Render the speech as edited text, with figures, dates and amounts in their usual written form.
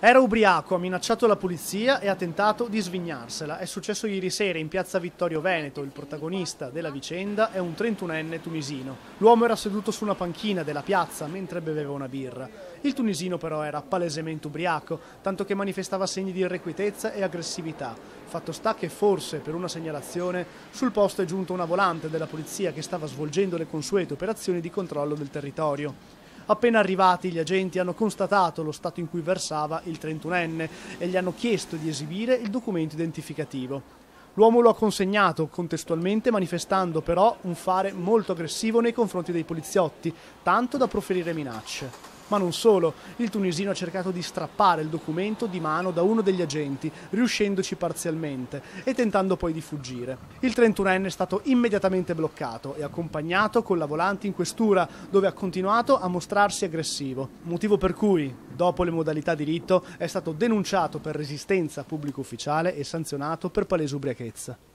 Era ubriaco, ha minacciato la polizia e ha tentato di svignarsela. È successo ieri sera in piazza Vittorio Veneto. Il protagonista della vicenda è un 31enne tunisino. L'uomo era seduto su una panchina della piazza mentre beveva una birra. Il tunisino però era palesemente ubriaco, tanto che manifestava segni di irrequietezza e aggressività. Fatto sta che forse per una segnalazione sul posto è giunta una volante della polizia che stava svolgendo le consuete operazioni di controllo del territorio. Appena arrivati, gli agenti hanno constatato lo stato in cui versava il 31enne e gli hanno chiesto di esibire il documento identificativo. L'uomo lo ha consegnato contestualmente, manifestando però un fare molto aggressivo nei confronti dei poliziotti, tanto da proferire minacce. Ma non solo, il tunisino ha cercato di strappare il documento di mano da uno degli agenti, riuscendoci parzialmente e tentando poi di fuggire. Il 31enne è stato immediatamente bloccato e accompagnato con la volante in questura, dove ha continuato a mostrarsi aggressivo, motivo per cui, dopo le modalità di rito, è stato denunciato per resistenza a pubblico ufficiale e sanzionato per palese ubriachezza.